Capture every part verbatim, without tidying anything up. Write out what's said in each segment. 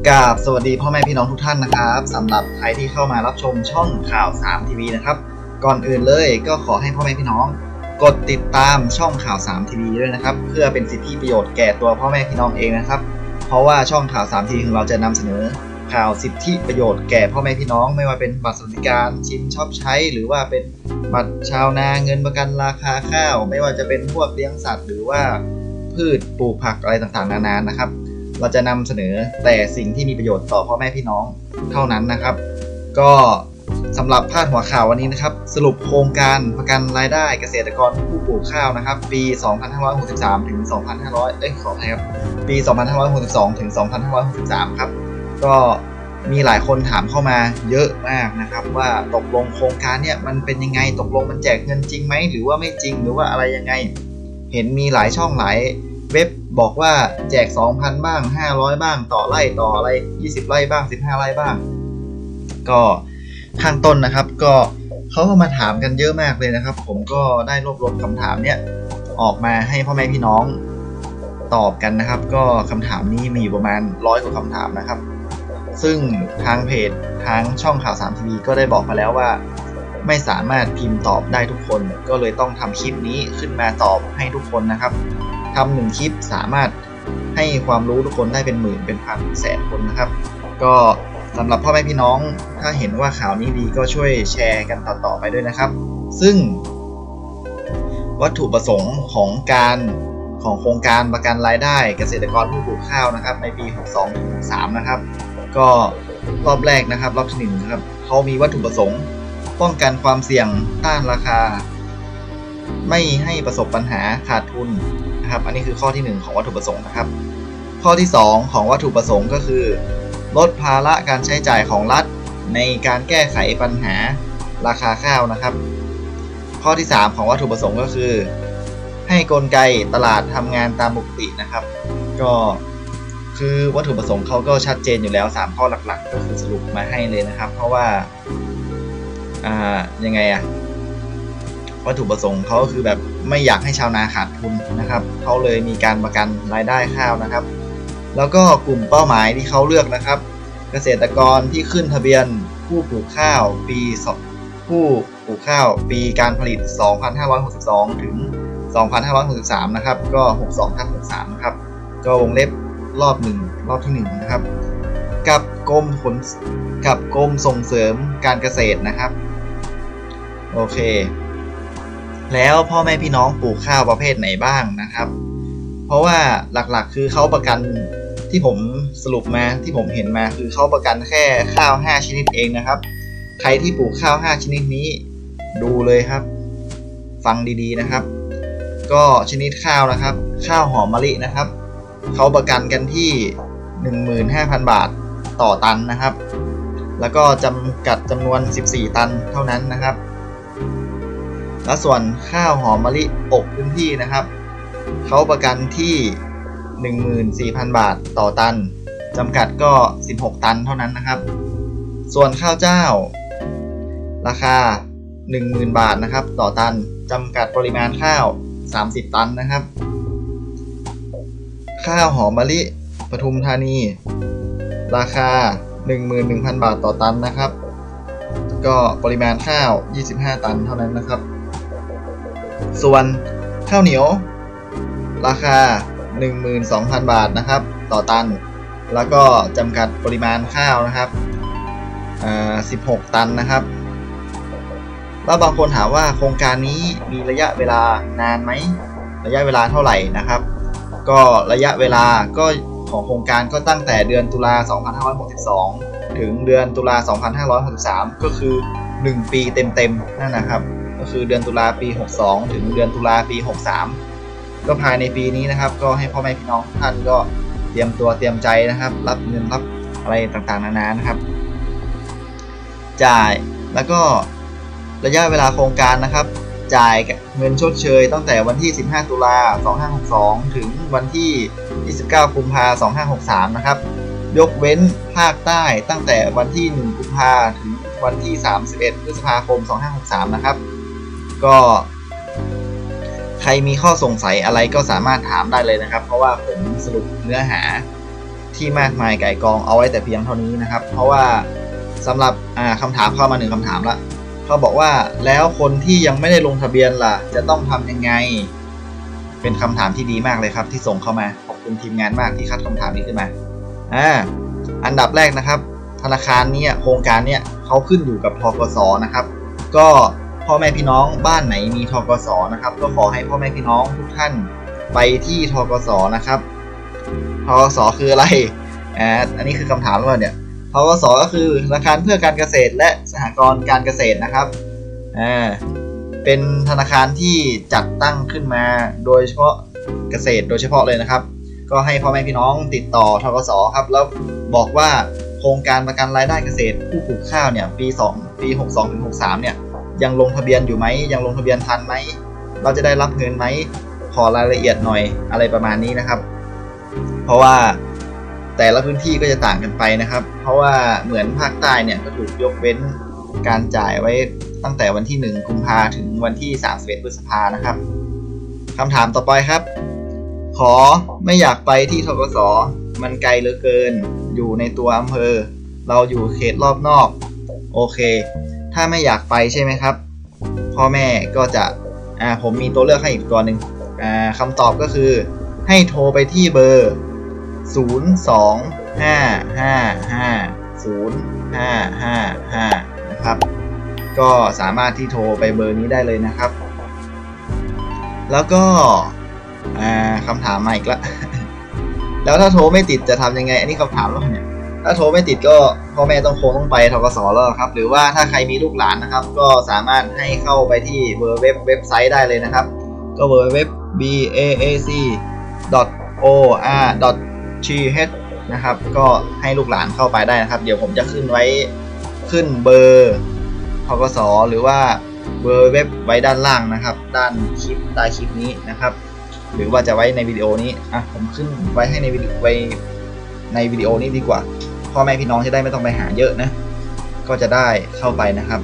กราบสวัสดีพ่อแม่พี่น้องทุกท่านนะครับสำหรับใครที่เข้ามารับชมช่องข่าวสามทีวีนะครับก่อนอื่นเลยก็ขอให้พ่อแม่พี่น้องกดติดตามช่องข่าวสามทีวีด้วยนะครับเพื่อเป็นสิทธิประโยชน์แก่ตัวพ่อแม่พี่น้องเองนะครับเพราะว่าช่องข่าวสามทีวีของเราจะนำเสนอข่าวสิทธิประโยชน์แก่พ่อแม่พี่น้องไม่ว่าเป็นบัตรสวัสดิการชิมช็อปใช้หรือว่าเป็นบัตรชาวนาเงินประกันราคาข้าวไม่ว่าจะเป็นพวกเลี้ยงสัตว์หรือว่าพืชปลูกผักอะไรต่างๆนานานะครับเราจะนำเสนอแต่สิ่งที่มีประโยชน์ต่อพ่อแม่พี่น้องเท่านั้นนะครับก็สำหรับพาดหัวข่าววันนี้นะครับสรุปโครงการประกันรายได้เกษตรกรผู้ปลูกข้าวนะครับปี สองพันห้าร้อยหกสิบสาม ถึง สองพันห้าร้อย เอ้ยขออภัยครับปี สองพันห้าร้อยหกสิบสอง ถึง สองพันห้าร้อยหกสิบสาม ครับก็มีหลายคนถามเข้ามาเยอะมากนะครับว่าตกลงโครงการเนี่ยมันเป็นยังไงตกลงมันแจกเงินจริงไหมหรือว่าไม่จริงหรือว่าอะไรยังไงเห็นมีหลายช่องหลายเว็บบอกว่าแจก สองพัน บ้างห้าร้อยบ้างต่อไร่ต่ออะไรยี่สิบไร่บ้างสิบห้าไร่บ้างก็ข้างต้นนะครับก็เขาก็มาถามกันเยอะมากเลยนะครับผมก็ได้รวบรวมคำถามเนี้ยออกมาให้พ่อแม่พี่น้องตอบกันนะครับก็คำถามนี้มีอยู่ประมาณร้อยกว่าคำถามนะครับซึ่งทางเพจทางช่องข่าวสามทีวีก็ได้บอกมาแล้วว่าไม่สามารถพิมพ์ตอบได้ทุกคนก็เลยต้องทำคลิปนี้ขึ้นมาตอบให้ทุกคนนะครับทำหนึ่งคลิปสามารถให้ความรู้ทุกคนได้เป็นหมื่นเป็นพันแสนคนนะครับก็สำหรับพ่อแม่พี่น้องถ้าเห็นว่าข่าวนี้ดีก็ช่วยแชร์กันต่อๆไปด้วยนะครับซึ่งวัตถุประสงค์ของการของโครงการประกันรายได้เกษตรกรผู้ปลูกข้าวนะครับในปี หกสอง ถึง หกสาม นะครับก็รอบแรกนะครับรอบที่หนึ่งนะครับเขามีวัตถุประสงค์ป้องกันความเสี่ยงต้านราคาไม่ให้ประสบปัญหาขาดทุนนะครับอันนี้คือข้อที่หนึ่งของวัตถุประสงค์นะครับข้อที่สองของวัตถุประสงค์ก็คือลดภาระการใช้จ่ายของรัฐในการแก้ไขปัญหาราคาข้าวนะครับข้อที่สามของวัตถุประสงค์ก็คือให้กลไกตลาดทำงานตามปกตินะครับก็คือวัตถุประสงค์เขาก็ชัดเจนอยู่แล้วสามข้อหลักๆก็คือสรุปมาให้เลยนะครับเพราะว่าอ่ายังไงอะวัตถุประสงค์เขาก็คือแบบไม่อยากให้ชาวนาขาดทุนนะครับเขาเลยมีการประกันรายได้ข้าวนะครับแล้วก็กลุ่มเป้าหมายที่เขาเลือกนะครับเกษตรกรที่ขึ้นทะเบียนผู้ปลูกข้าวปีผู้ปลูกข้าวปีการผลิต สองพันห้าร้อยหกสิบสอง ถึง สองพันห้าร้อยหกสิบสาม นะครับก็ หกสิบสองทับหกสิบสาม นะครับก็วงเล็บรอบหนึ่งรอบที่หนึ่งนะครับกับกรมขนกับกรมส่งเสริมการเกษตรนะครับโอเคแล้วพ่อแม่พี่น้องปลูกข้าวประเภทไหนบ้างนะครับเพราะว่าหลักๆคือเขาประกันที่ผมสรุปมาที่ผมเห็นมาคือเขาประกันแค่ข้าวห้าชนิดเองนะครับใครที่ปลูกข้าวห้าชนิดนี้ดูเลยครับฟังดีๆนะครับก็ชนิดข้าวนะครับข้าวหอมมะลินะครับเขาประกันกันที่ หนึ่งหมื่นห้าพัน บาทต่อตันนะครับแล้วก็จำกัดจำนวนสิบสี่ตันเท่านั้นนะครับและส่วนข้าวหอมมะลิอบพื้นที่นะครับเขาประกันที่ หนึ่งหมื่นสี่พัน บาทต่อตันจำกัดก็สิบหกตันเท่านั้นนะครับส่วนข้าวเจ้าราคา หนึ่งหมื่น บาทนะครับต่อตันจำกัดปริมาณข้าวสามสิบตันนะครับข้าวหอมมะลิปทุมธานีราคา หนึ่งหมื่นหนึ่งพัน บาทต่อตันนะครับก็ปริมาณข้าวยี่สิบห้าตันเท่านั้นนะครับส่วนข้าวเหนียวราคา หนึ่งหมื่นสองพัน บาทนะครับต่อตันแล้วก็จำกัดปริมาณข้าวนะครับสิบหกตันนะครับแล้วบางคนถามว่าโครงการนี้มีระยะเวลานานไหมระยะเวลาเท่าไหร่นะครับก็ระยะเวลาก็ของโครงการก็ตั้งแต่เดือนตุลาสองพันห้าร้อยหกสิบสองถึงเดือนตุลาสองพันห้าร้อยหกสิบสามก็คือหนึ่งปีเต็มๆนั่นนะครับก็คือเดือนตุลาปีหกสิบสองถึงเดือนตุลาปีหกสิบสามก็ภายในปีนี้นะครับก็ให้พ่อแม่พี่น้องทุกท่านก็เตรียมตัวเตรียมใจนะครับรับเงินรับอะไรต่างๆนานานะครับจ่ายแล้วก็ระยะเวลาโครงการนะครับจ่ายเงินชดเชยตั้งแต่วันที่สิบห้าตุลาสองพันห้าร้อยหกสิบสองถึงวันที่ยี่สิบเก้ากุมภาพันธ์สองพันห้าร้อยหกสิบสามนะครับยกเว้นภาคใต้ตั้งแต่วันที่หนึ่งกุมภาพันธ์ถึงวันที่สามสิบเอ็ดพฤษภาคมสองพันห้าร้อยหกสิบสามนะครับก็ใครมีข้อสงสัยอะไรก็สามารถถามได้เลยนะครับเพราะว่าผมสรุปเนื้อหาที่มากมายไก่กองเอาไว้แต่เพียงเท่านี้นะครับเพราะว่าสำหรับคำถามเข้ามาหนึ่งคำถามละเขาบอกว่าแล้วคนที่ยังไม่ได้ลงทะเบียนล่ะจะต้องทำยังไงเป็นคำถามที่ดีมากเลยครับที่ส่งเข้ามาขอบคุณทีมงานมากที่คัดคำถามนี้ขึ้นมาอ่าอันดับแรกนะครับธนาคารนี้โครงการนี้เขาขึ้นอยู่กับธกส.นะครับก็พ่อแม่พี่น้องบ้านไหนมีธกส.นะครับก็ขอให้พ่อแม่พี่น้องทุกท่านไปที่ธกส.นะครับธกส.คืออะไรอ่าอันนี้คือคำถามแล้วเนี่ยธกส.ก็คือธนาคารเพื่อการเกษตรและสหกรณ์การเกษตรนะครับอ่าเป็นธนาคารที่จัดตั้งขึ้นมาโดยเฉพาะเกษตรโดยเฉพาะเลยนะครับก็ให้พ่อแม่พี่น้องติดต่อธกส.ครับแล้วบอกว่าโครงการประกันรายได้เกษตรผู้ปลูกข้าวเนี่ยปีสองปีหกสองถึงหกสามเนี่ยยังลงทะเบียนอยู่ไหมยังลงทะเบียนทันไหมเราจะได้รับเงินไหมขอรายละเอียดหน่อยอะไรประมาณนี้นะครับเพราะว่าแต่ละพื้นที่ก็จะต่างกันไปนะครับเพราะว่าเหมือนภาคใต้เนี่ยก็ถูกยกเว้นการจ่ายไว้ตั้งแต่วันที่หนึ่งกุมภาพันธ์ถึงวันที่สามสิบเอ็ดพฤษภาคมนะครับคำถามต่อไปครับขอไม่อยากไปที่ธกส.มันไกลเหลือเกินอยู่ในตัวอำเภอเราอยู่เขตรอบนอกโอเคถ้าไม่อยากไปใช่ไหมครับพ่อแม่ก็จะอ่าผมมีตัวเลือกให้อีกตัวหนึ่งอ่าคำตอบก็คือให้โทรไปที่เบอร์ศูนย์ สอง ห้า ห้า ห้า ศูนย์ ห้า ห้า ห้านะครับก็สามารถที่โทรไปเบอร์นี้ได้เลยนะครับแล้วก็อ่าคำถามมาอีกละ แล้วถ้าโทรไม่ติดจะทำยังไงอันนี้คำถามแล้วเนี่ยถ้าโทรไม่ติดก็พ่อแม่ต้องคงต้องไปธกส.แล้วครับหรือว่าถ้าใครมีลูกหลานนะครับก็สามารถให้เข้าไปที่เบอร์เว็บเว็บไซต์ได้เลยนะครับก็เบอร์เว็บ บี เอ เอ ซี ดอท โอ อาร์ ดอท ที เอช นะครับก็ให้ลูกหลานเข้าไปได้นะครับเดี๋ยวผมจะขึ้นไว้ขึ้นเบอร์ธกส.หรือว่าเบอร์เว็บไว้ด้านล่างนะครับด้านคลิปใต้คลิปนี้นะครับหรือว่าจะไว้ในวิดีโอนี้อ่ะผมขึ้นไว้ให้ในวิดีโอไว้ในวิดีโอนี้ดีกว่าพ่อแม่พี่น้องจะได้ไม่ต้องไปหาเยอะนะก็จะได้เข้าไปนะครับ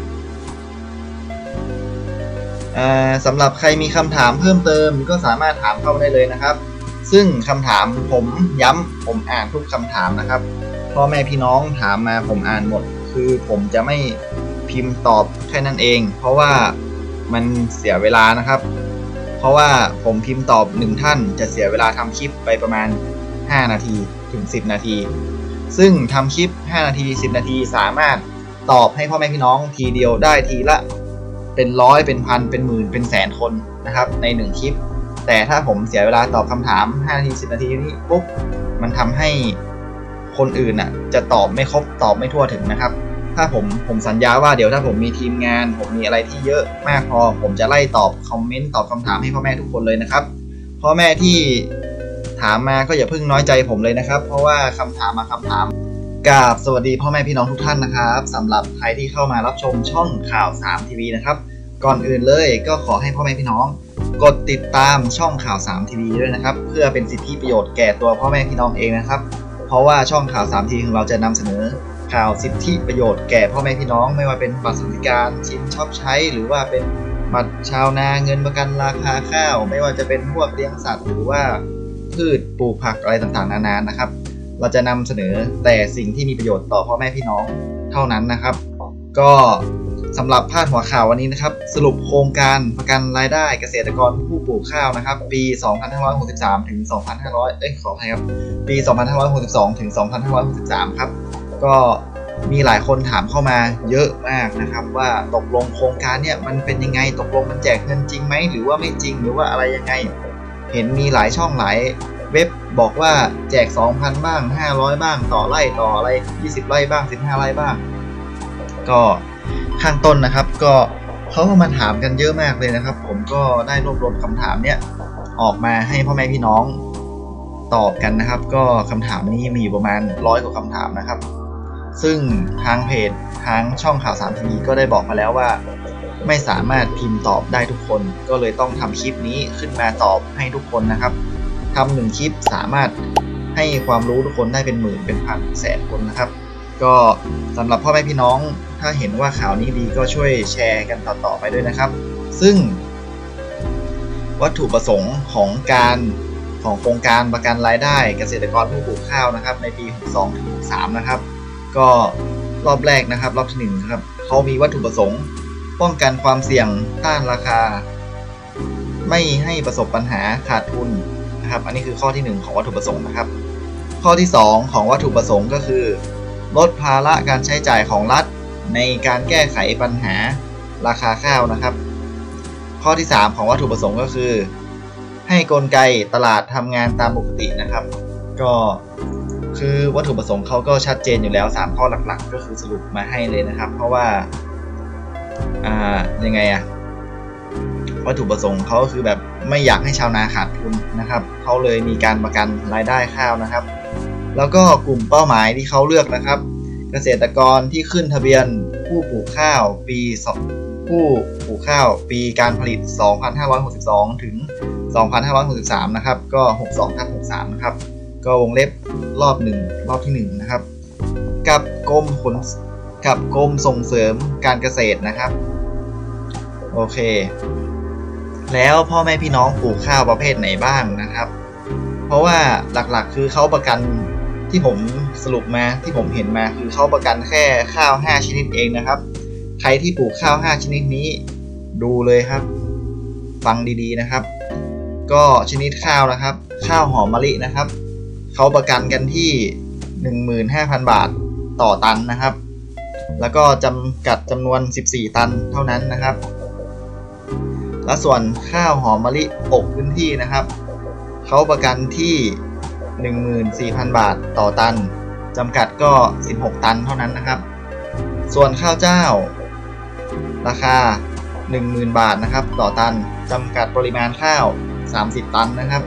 สำหรับใครมีคำถามเพิ่มเติมก็สามารถถามเข้าได้เลยนะครับซึ่งคำถามผมย้ำผมอ่านทุกคำถามนะครับพ่อแม่พี่น้องถามมาผมอ่านหมดคือผมจะไม่พิมพ์ตอบแค่นั้นเองเพราะว่ามันเสียเวลานะครับเพราะว่าผมพิมพ์ตอบหนึ่งท่านจะเสียเวลาทำคลิปไปประมาณห้านาทีถึงสิบนาทีซึ่งทำคลิปห้านาทีสิบนาทีสามารถตอบให้พ่อแม่พี่น้องทีเดียวได้ทีละเป็นร้อยเป็นพันเป็นหมื่นเป็นแสนคนนะครับในหนึ่งคลิปแต่ถ้าผมเสียเวลาตอบคำถามห้านาทีสิบนาทีนี้ปุ๊บมันทำให้คนอื่นอ่ะจะตอบไม่ครบตอบไม่ทั่วถึงนะครับถ้าผมผมสัญญาว่าเดี๋ยวถ้าผมมีทีมงานผมมีอะไรที่เยอะมากพอผมจะไล่ตอบคอมเมนต์ตอบคำถามให้พ่อแม่ทุกคนเลยนะครับพ่อแม่ที่ถามมาก็อย่าเพิ่งน้อยใจผมเลยนะครับเพราะว่าคำถามมาคำถามกราบสวัสดีพ่อแม่พี่น้องทุกท่านนะครับสำหรับใครที่เข้ามารับชมช่องข่าวสามทีวีนะครับก่อนอื่นเลยก็ขอให้พ่อแม่พี่น้องกดติดตามช่องข่าวสามทีวีด้วยนะครับเพื่อเป็นสิทธิประโยชน์แก่ตัวพ่อแม่พี่น้องเองนะครับเพราะว่าช่องข่าวสามทีวีของเราจะนำเสนอข่าวสิทธิประโยชน์แก่พ่อแม่พี่น้องไม่ว่าเป็นบัตรสวัสดิการชิมช็อปใช้หรือว่าเป็นบัตรชาวนาเงินประกันราคาข้าวไม่ว่าจะเป็นพวกเลี้ยงสัตว์หรือว่าพืชปลูกผักอะไรต่างๆนานานะครับเราจะนำเสนอแต่สิ่งที่มีประโยชน์ต่อพ่อแม่พี่น้องเท่านั้นนะครับก็สำหรับพาดหัวข่าววันนี้นะครับสรุปโครงการประกันรายได้เกษตรกรผู้ปลูกข้าวนะครับปีสองพันห้าร้อยหกสิบสามถึงสองพันห้าร้อยเอ้ยขออภัยครับปีสองพันห้าร้อยหกสิบสองถึงสองพันห้าร้อยหกสิบสามครับก็มีหลายคนถามเข้ามาเยอะมากนะครับว่าตกลงโครงการเนี่ยมันเป็นยังไงตกลงมันแจกเงินจริงไหมหรือว่าไม่จริงหรือว่าอะไรยังไงเห็นมีหลายช่องหลายเว็บบอกว่าแจก สองพัน บ้างห้าร้อยบ้างต่อไร่ต่ออะไรยี่สิบไร่บ้างสิบห้าไร่บ้างก็ข้างต้นนะครับก็เขาก็มาถามกันเยอะมากเลยนะครับผมก็ได้รวบรวมคำถามเนี้ยออกมาให้พ่อแม่พี่น้องตอบกันนะครับก็คำถามนี้มีอยู่ประมาณร้อยกว่าคำถามนะครับซึ่งทางเพจทางช่องข่าวสามทีวีก็ได้บอกมาแล้วว่าไม่สามารถพิมพ์ตอบได้ทุกคนก็เลยต้องทำคลิปนี้ขึ้นมาตอบให้ทุกคนนะครับทำหนึ่งคลิปสามารถให้ความรู้ทุกคนได้เป็นหมื่นเป็นพันแสนคนนะครับก็สำหรับพ่อแม่พี่น้องถ้าเห็นว่าข่าวนี้ดีก็ช่วยแชร์กันต่อๆไปด้วยนะครับซึ่งวัตถุประสงค์ของการของโครงการประกันรายได้เกษตรกรผู้ปลูกข้าวนะครับในปีหกสองถึงหกสามนะครับก็รอบแรกนะครับรอบที่หนึ่งครับเขามีวัตถุประสงค์ป้องกันความเสี่ยงต้านราคาไม่ให้ประสบปัญหาขาดทุนนะครับอันนี้คือข้อที่หนึ่งของวัตถุประสงค์นะครับข้อที่สองของวัตถุประสงค์ก็คือลดภาระการใช้จ่ายของรัฐในการแก้ไขปัญหาราคาข้าวนะครับข้อที่สามของวัตถุประสงค์ก็คือให้กลไกตลาดทำงานตามปกตินะครับก็คือวัตถุประสงค์เขาก็ชัดเจนอยู่แล้วสามข้อหลักๆก็คือสรุปมาให้เลยนะครับเพราะว่าอ่ายังไงอะวัตถุประสงค์เขาก็คือแบบไม่อยากให้ชาวนาขาดทุนนะครับเขาเลยมีการประกันรายได้ข้าวนะครับแล้วก็กลุ่มเป้าหมายที่เขาเลือกนะครับเกษตรกรที่ขึ้นทะเบียนผู้ปลูกข้าวปีผู้ปลูกข้าวปีการผลิตสองพันห้าร้อยหกสิบสองถึงสองพันห้าร้อยหกสิบสามนะครับก็หกสิบสองทับหกสิบสามนะครับก็วงเล็บรอบหนึ่งรอบที่หนึ่งนะครับกับกรมขนกับกรมส่งเสริมการเกษตรนะครับโอเคแล้วพ่อแม่พี่น้องปลูกข้าวประเภทไหนบ้างนะครับเพราะว่าหลักๆคือเขาประกันที่ผมสรุปมาที่ผมเห็นมาคือเขาประกันแค่ข้าวห้าชนิดเองนะครับใครที่ปลูกข้าวห้าชนิดนี้ดูเลยครับฟังดีๆนะครับก็ชนิดข้าวนะครับข้าวหอมมะลินะครับเขาประกันกันที่ หนึ่งหมื่นห้าพัน บาทต่อตันนะครับแล้วก็จำกัดจำนวนสิบสี่ตันเท่านั้นนะครับและส่วนข้าวหอมมะลิอบพื้นที่นะครับเขาประกันที่ หนึ่งหมื่นสี่พัน บาทต่อตันจำกัดก็สิบหกตันเท่านั้นนะครับส่วนข้าวเจ้าราคา หนึ่งหมื่น บาทนะครับต่อตันจำกัดปริมาณข้าวสามสิบตันนะครับ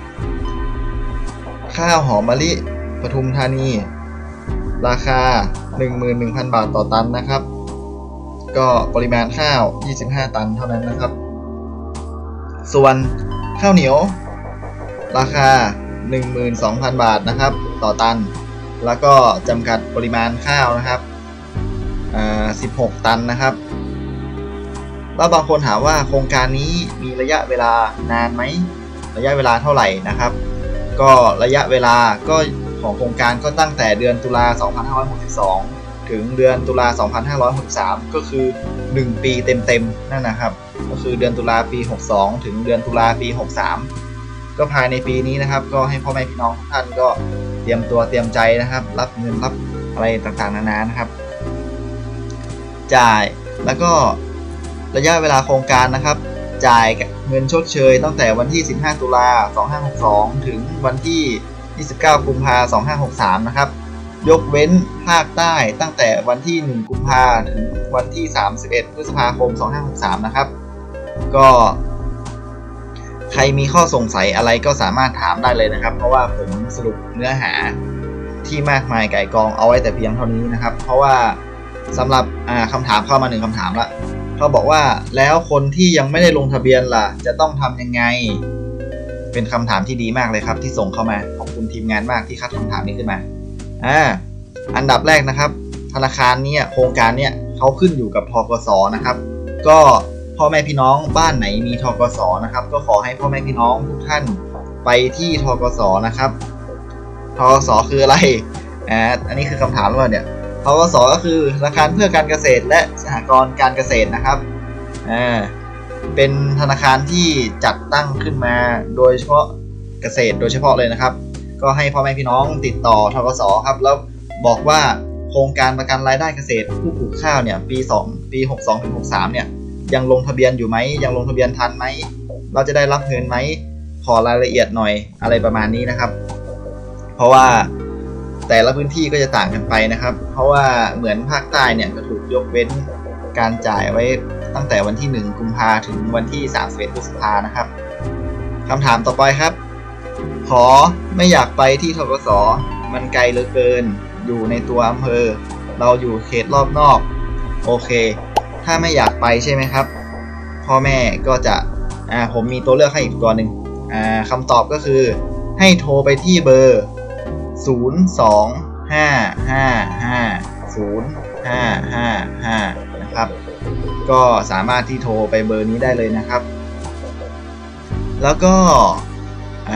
ข้าวหอมมะลิปทุมธานีราคา หนึ่งหมื่นหนึ่งพัน บาทต่อตันนะครับก็ปริมาณข้าวยี่สิบห้าตันเท่านั้นนะครับส่วนข้าวเหนียวราคา หนึ่งหมื่นสองพัน บาทนะครับต่อตันแล้วก็จำกัดปริมาณข้าวนะครับสิบหกตันนะครับแล้วบางคนถามว่าโครงการนี้มีระยะเวลานานไหมระยะเวลาเท่าไหร่นะครับก็ระยะเวลาก็ของโครงการก็ตั้งแต่เดือนตุลาสองพันห้าร้อยหกสิบสองถึงเดือนตุลาสองพันห้าร้อยหกสิบสามก็คือหนึ่งปีเต็มๆนั่นนะครับก็คือเดือนตุลาปีหกสองถึงเดือนตุลาปีหกสามก็ภายในปีนี้นะครับก็ให้พ่อแม่พี่น้องทุกท่านก็เตรียมตัวเตรียมใจนะครับรับเงินรับอะไรต่างๆนานานะครับจ่ายแล้วก็ระยะเวลาโครงการนะครับจ่ายเงินชดเชยตั้งแต่วันที่สิบห้าตุลาสองพันห้าร้อยหกสิบสองถึงวันที่ยี่สิบเก้ากุมภาพันธ์สองพันห้าร้อยหกสิบสามนะครับยกเว้นภาคใต้ตั้งแต่วันที่หนึ่งกุมภาพันธ์ถึงวันที่สามสิบเอ็ดพฤษภาคมสองพันห้าร้อยหกสิบสามนะครับก็ใครมีข้อสงสัยอะไรก็สามารถถามได้เลยนะครับเพราะว่าผมสรุปเนื้อหาที่มากมายไก่กองเอาไว้แต่เพียงเท่านี้นะครับเพราะว่าสำหรับคำถามเข้ามาหนึ่งคำถามละเขาบอกว่าแล้วคนที่ยังไม่ได้ลงทะเบียนล่ะจะต้องทำยังไงเป็นคำถามที่ดีมากเลยครับที่ส่งเข้ามาขอบคุณทีมงานมากที่คัดคำถามนี้ขึ้นมาอ่าอันดับแรกนะครับธนาคารนี้โครงการเนี้ยเขาขึ้นอยู่กับธกสนะครับก็พ่อแม่พี่น้องบ้านไหนมีธกสนะครับก็ขอให้พ่อแม่พี่น้องทุกท่านไปที่ธกสนะครับธกสคืออะไรอ่าอันนี้คือคำถามว่าเนี่ยธกสก็คือธนาคารเพื่อการเกษตรและสหกรณ์การเกษตรนะครับอ่าเป็นธนาคารที่จัดตั้งขึ้นมาโดยเฉพาะเกษตรโดยเฉพาะเลยนะครับก็ให้พ่อแม่พี่น้องติดต่อธกสครับแล้วบอกว่าโครงการประกันรายได้เกษตรผู้ปลูกข้าวเนี่ยปีสองปีหกสองถึงหกสามเนี่ยยังลงทะเบียนอยู่ไหมยังลงทะเบียนทันไหมเราจะได้รับเงินไหมขอรายละเอียดหน่อยอะไรประมาณนี้นะครับเพราะว่าแต่ละพื้นที่ก็จะต่างกันไปนะครับเพราะว่าเหมือนภาคใต้เนี่ยก็ถูกยกเว้นการจ่ายไว้ตั้งแต่วันที่หนึ่งกุมภาพันธ์ถึงวันที่สามสิบเอ็ดพฤษภาคมนะครับคำถามต่อไปครับขอไม่อยากไปที่ธกสมันไกลเหลือเกินอยู่ในตัวอำเภอเราอยู่เขตรอบนอกโอเคถ้าไม่อยากไปใช่ไหมครับพ่อแม่ก็จะอ่าผมมีตัวเลือกให้อีกตัวหนึ่งอ่าคำตอบก็คือให้โทรไปที่เบอร์ศูนย์ สอง ห้า ห้า ห้า ศูนย์ ห้า ห้า ห้านะครับก็สามารถที่โทรไปเบอร์นี้ได้เลยนะครับแล้วก็ค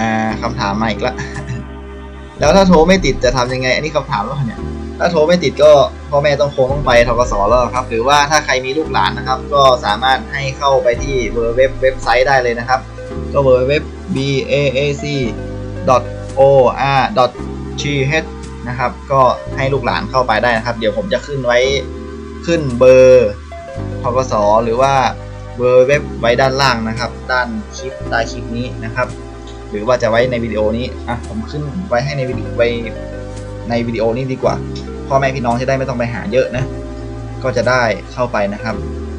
คำถามมาอีกแล้ว แล้วถ้าโทรไม่ติดจะทำยังไงอันนี้คำถามแล้วเนี่ยถ้าโทรไม่ติดก็พ่อแม่ต้องคงต้องไปธกสแล้วครับหรือว่าถ้าใครมีลูกหลานนะครับก็สามารถให้เข้าไปที่เว็บเว็บไซต์ได้เลยนะครับก็เว็บ บี เอ เอ ซี ดอท โอ อาร์ ดอท ที เอช นะครับก็ให้ลูกหลานเข้าไปได้นะครับเดี๋ยวผมจะขึ้นไว้ขึ้นเบอร์ธกสหรือว่าเบอร์เว็บไว้ด้านล่างนะครับด้านคลิปใต้คลิปนี้นะครับหรือว่าจะไว้ในวิดีโอนี้อ่ะผมขึ้นไว้ให้ในวิดีโอไว้ในวิดีโอนี้ดีกว่าพ่อแม่พี่น้องจะได้ไม่ต้องไปหาเยอะนะก็จะได้เข้าไปนะครับ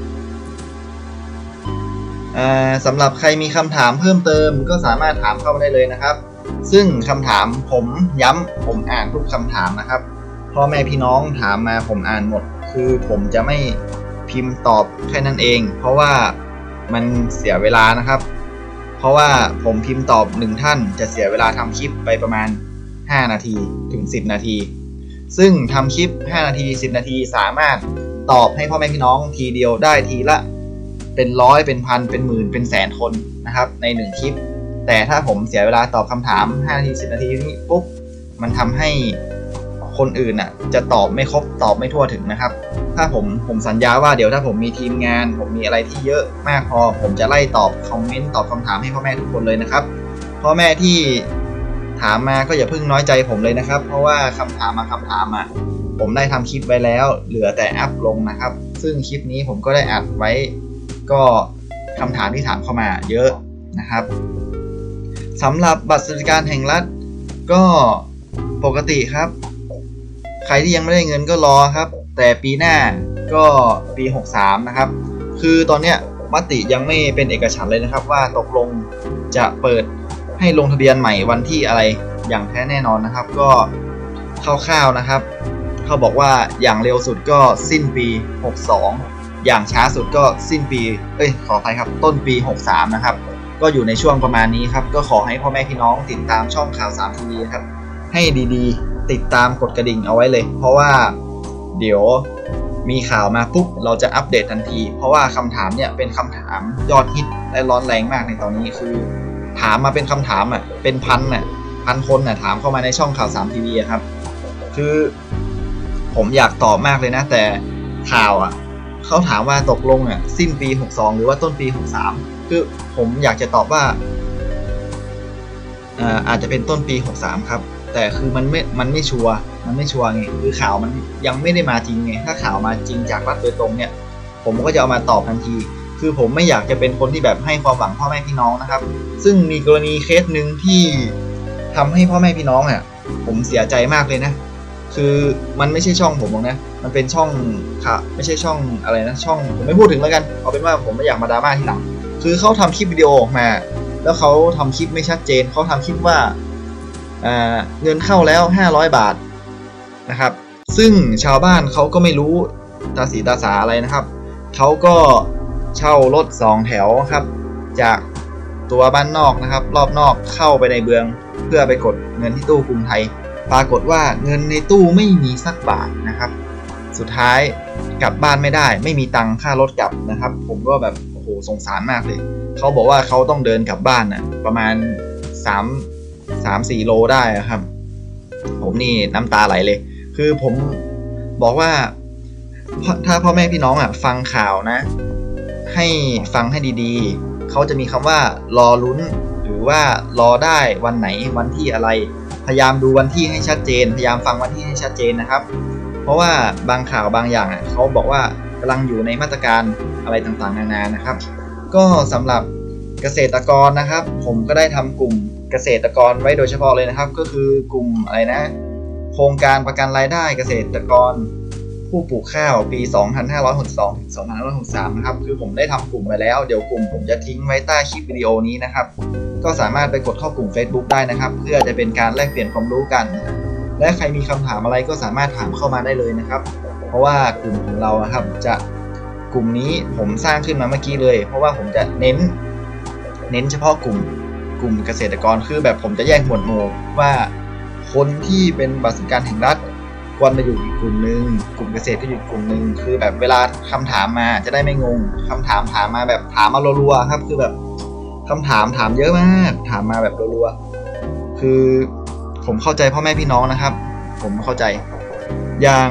สำหรับใครมีคำถามเพิ่มเติมก็สามารถถามเข้ามาได้เลยนะครับซึ่งคำถามผมย้ำผมอ่านทุกคำถามนะครับพ่อแม่พี่น้องถามมาผมอ่านหมดคือผมจะไม่พิมพ์ตอบแค่นั้นเองเพราะว่ามันเสียเวลานะครับเพราะว่าผมพิมพ์ตอบหนึ่งท่านจะเสียเวลาทำคลิปไปประมาณห้านาทีถึงสิบนาทีซึ่งทำคลิปห้านาทีสิบนาทีสามารถตอบให้พ่อแม่พี่น้องทีเดียวได้ทีละเป็นร้อยเป็นพันเป็นหมื่นเป็นแสนคนนะครับในหนึ่งคลิปแต่ถ้าผมเสียเวลาตอบคำถามห้านาทีสิบนาทีนี้ปุ๊บมันทำให้คนอื่นอ่ะจะตอบไม่ครบตอบไม่ทั่วถึงนะครับถ้าผมผมสัญญาว่าเดี๋ยวถ้าผมมีทีมงานผมมีอะไรที่เยอะมากพอผมจะไล่ตอบคอมเมนต์ตอบคำถามให้พ่อแม่ทุกคนเลยนะครับพ่อแม่ที่ถามมาก็อย่าเพิ่งน้อยใจผมเลยนะครับเพราะว่าคำถามมาคำถามอ่ะผมได้ทำคลิปไว้แล้วเหลือแต่อัพลงนะครับซึ่งคลิปนี้ผมก็ได้อัดไว้ก็คำถามที่ถามเข้ามาเยอะนะครับสำหรับบัตรสวัสดิการแห่งรัฐก็ปกติครับใครที่ยังไม่ได้เงินก็รอครับแต่ปีหน้าก็ปีหกสามนะครับคือตอนเนี้ยมติยังไม่เป็นเอกฉันท์เลยนะครับว่าตกลงจะเปิดให้ลงทะเบียนใหม่วันที่อะไรอย่างแท้แน่นอนนะครับก็คร่าวๆนะครับเขาบอกว่าอย่างเร็วสุดก็สิ้นปีหกสองอย่างช้าสุดก็สิ้นปีเอ้ยขออภัยครับต้นปีหกสามนะครับก็อยู่ในช่วงประมาณนี้ครับก็ขอให้พ่อแม่พี่น้องติดตามช่องข่าวสามทีวีครับให้ดีๆติดตามกดกระดิ่งเอาไว้เลยเพราะว่าเดี๋ยวมีข่าวมาปุ๊บเราจะอัปเดตทันทีเพราะว่าคำถามเนี่ยเป็นคำถามยอดฮิตและร้อนแรงมากในตอนนี้คือถามมาเป็นคำถามอ่ะเป็นพันอ่ะพันคนอ่ะถามเข้ามาในช่องข่าวสามทีวีครับคือผมอยากตอบมากเลยนะแต่ข่าวอ่ะเขาถามว่าตกลงอ่ะสิ้นปีหกสองหรือว่าต้นปีหกสามคือผมอยากจะตอบว่าอ่าอาจจะเป็นต้นปีหกสามครับแต่คือมันไม่มันไม่ชัวร์มันไม่ชัวร์ไงคือข่าวมันยังไม่ได้มาจริงไงถ้าข่าวมาจริงจากรัฐโดยตรงเนี่ยผมก็จะเอามาตอบทันทีคือผมไม่อยากจะเป็นคนที่แบบให้ความหวังพ่อแม่พี่น้องนะครับซึ่งมีกรณีเคสหนึ่งที่ทำให้พ่อแม่พี่น้องอ่ะผมเสียใจมากเลยนะคือมันไม่ใช่ช่องผมหรอกนะมันเป็นช่องค่ะไม่ใช่ช่องอะไรนะช่องผมไม่พูดถึงแล้วกันเอาเป็นว่าผมไม่อยากมาดราม่าทีหลังคือเขาทำคลิปวิดีโอออกมาแล้วเขาทำคลิปไม่ชัดเจนเขาทำคลิปว่าเงินเข้าแล้วห้าร้อยบาทนะครับซึ่งชาวบ้านเขาก็ไม่รู้ตาสีตาสาอะไรนะครับเขาก็เช่ารถสองแถวครับจากตัวบ้านนอกนะครับรอบนอกเข้าไปในเมืองเพื่อไปกดเงินที่ตู้กรุงไทยปรากฏว่าเงินในตู้ไม่มีสักบาทนะครับสุดท้ายกลับบ้านไม่ได้ไม่มีตังค่ารถกลับนะครับผมก็แบบโอ้โหสงสารมากเลยเขาบอกว่าเขาต้องเดินกลับบ้านน่ะประมาณสาม สาม สี่โลได้ครับผมนี่น้ำตาไหลเลยคือผมบอกว่าถ้าพ่อแม่พี่น้องอ่ะฟังข่าวนะให้ฟังให้ดีๆเขาจะมีคำว่ารอลุ้นหรือว่ารอได้วันไหนวันที่อะไรพยายามดูวันที่ให้ชัดเจนพยายามฟังวันที่ให้ชัดเจนนะครับเพราะว่าบางข่าวบางอย่างอ่ะเขาบอกว่ากำลังอยู่ในมาตรการอะไรต่างๆนานานะครับก็สำหรับเกษตรกรนะครับผมก็ได้ทำกลุ่มเกษตรกรไว้โดยเฉพาะเลยนะครับก็คือกลุ่มอะไรนะโครงการประกันรายได้เกษตรกรผู้ปลูกข้าวปีสองพันห้าร้อยหกสิบสองถึงสองพันห้าร้อยหกสิบสามนะครับคือผมได้ทำกลุ่มไปแล้วเดี๋ยวกลุ่มผมจะทิ้งไว้ใต้คลิปวิดีโอนี้นะครับก็สามารถไปกดเข้ากลุ่ม Facebook ได้นะครับเพื่อจะเป็นการแลกเปลี่ยนความรู้กันและใครมีคำถามอะไรก็สามารถถามเข้ามาได้เลยนะครับเพราะว่ากลุ่มของเรานะครับจะกลุ่มนี้ผมสร้างขึ้นมาเมื่อกี้เลยเพราะว่าผมจะเน้นเน้นเฉพาะกลุ่มกลุ่มเกษตรกรคือแบบผมจะแยกหมวดหมู่ว่าคนที่เป็นบัตรสวัสดิการแห่งรัฐควรมาอยู่อีกกลุ่มนึงกลุ่มเกษตรก็อยู่อีกกลุ่มนึงคือแบบเวลาคำถามมาจะได้ไม่งงคำถามถามมาแบบถามมารัวๆครับคือแบบคำถามถามเยอะมากถามมาแบบรัวคือผมเข้าใจพ่อแม่พี่น้องนะครับผมเข้าใจอย่าง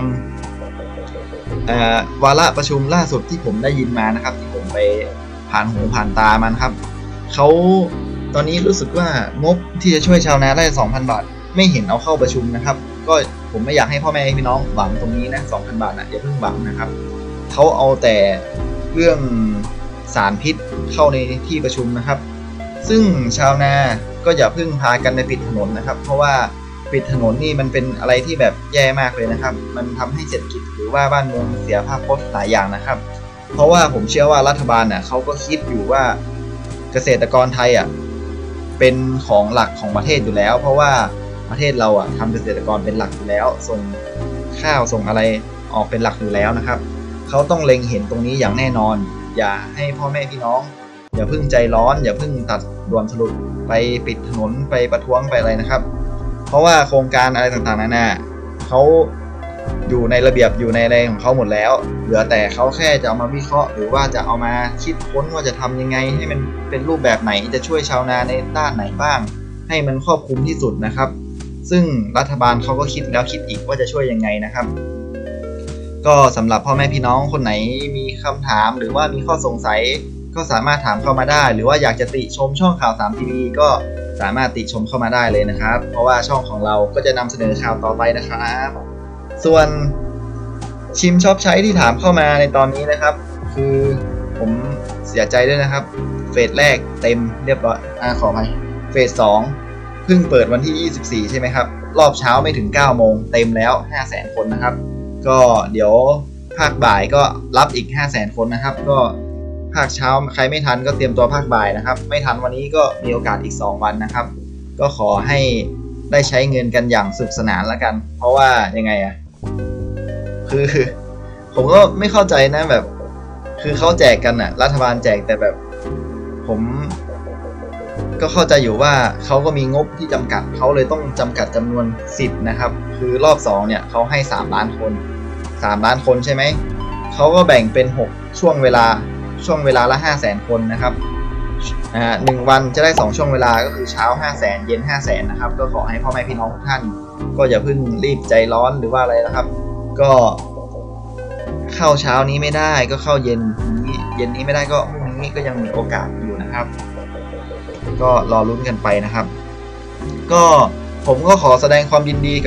วาระประชุมล่าสุดที่ผมได้ยินมานะครับที่ผมไปผ่านหูผ่านตามันครับเขาตอนนี้รู้สึกว่างบที่จะช่วยชาวนาได้ สองพัน บาทไม่เห็นเอาเข้าประชุมนะครับก็ผมไม่อยากให้พ่อแม่พี่น้องหวังตรงนี้นะ สองพัน บาทนะอย่าเพิ่งหวังนะครับเขาเอาแต่เรื่องสารพิษเข้าในที่ประชุมนะครับซึ่งชาวนาก็อย่าเพิ่งพากันไปปิดถนนนะครับเพราะว่าปิดถนนนี่มันเป็นอะไรที่แบบแย่มากเลยนะครับมันทำให้เศรษฐกิจหรือว่าบ้านเมืองเสียภาพพจน์หลายอย่างนะครับเพราะว่าผมเชื่อว่ารัฐบาลน่ะเขาก็คิดอยู่ว่าเกษตรกรไทยอ่ะเป็นของหลักของประเทศอยู่แล้วเพราะว่าประเทศเราอ่ะทำเกษตรกรเป็นหลักอยู่แล้วส่งข้าวส่งอะไรออกเป็นหลักอยู่แล้วนะครับเขาต้องเล็งเห็นตรงนี้อย่างแน่นอนอย่าให้พ่อแม่พี่น้องอย่าเพิ่งใจร้อนอย่าเพิ่งตัดด่วนสรุปไปปิดถนนไปประท้วงไปอะไรนะครับเพราะว่าโครงการอะไรต่างๆนานาเขาอยู่ในระเบียบอยู่ในอะไรของเขาหมดแล้วเหลือแต่เขาแค่จะเอามาวิเคราะห์หรือว่าจะเอามาคิดค้นว่าจะทำยังไงให้มันเป็นรูปแบบไหนจะช่วยชาวนาในด้านไหนบ้างให้มันครอบคลุมที่สุดนะครับซึ่งรัฐบาลเขาก็คิดแล้วคิดอีกว่าจะช่วยยังไงนะครับก็สำหรับพ่อแม่พี่น้องคนไหนมีคำถามหรือว่ามีข้อสงสัยก็สามารถถามเข้ามาได้หรือว่าอยากจะติชมช่องข่าวสามทีวีก็สามารถติชมเข้ามาได้เลยนะครับเพราะว่าช่องของเราก็จะนำเสนอข่าวต่อไปนะครับส่วนชิมชอบใช้ที่ถามเข้ามาในตอนนี้นะครับคือผมเสียใจด้วยนะครับเฟสแรกเต็มเรียบร้อยอ่าขออภัยเฟสสองเพิ่งเปิดวันที่ยี่สิบสี่ใช่ไหมครับรอบเช้าไม่ถึงเก้าโมงเต็มแล้ว ห้าแสน คนนะครับก็เดี๋ยวภาคบ่ายก็รับอีก ห้าแสน คนนะครับก็ภาคเช้าใครไม่ทันก็เตรียมตัวภาคบ่ายนะครับไม่ทันวันนี้ก็มีโอกาสอีกสองวันนะครับก็ขอให้ได้ใช้เงินกันอย่างสนุกสนานแล้วกันเพราะว่ายังไงอะคือผมก็ไม่เข้าใจนะแบบคือเขาแจกกันอะรัฐบาลแจกแต่แบบผมก็เข้าใจอยู่ว่าเขาก็มีงบที่จำกัดเขาเลยต้องจำกัดจำนวนสิทธิ์นะครับคือรอบสองเนี่ยเขาให้สามล้านคนสามล้านคนใช่ไหมเขาก็แบ่งเป็นหกช่วงเวลาช่วงเวลาละ ห้าแสน คนนะครับอ่าหนึ่งวันจะได้สองช่วงเวลาก็คือเช้า ห้าแสน เย็น ห้าแสน นะครับก็ขอให้พ่อแม่พี่น้องทุกท่านก็อย่าเพิ่งรีบใจร้อนหรือว่าอะไรนะครับก็เข้าเช้านี้ไม่ได้ก็เข้าเย็นนี้เย็นนี้ไม่ได้ก็พรุ่งนี้ก็ยังมีโอกาสอยู่นะครับก็รอลุ้นกันไปนะครับก็ผมก็ขอแสดงความยินดี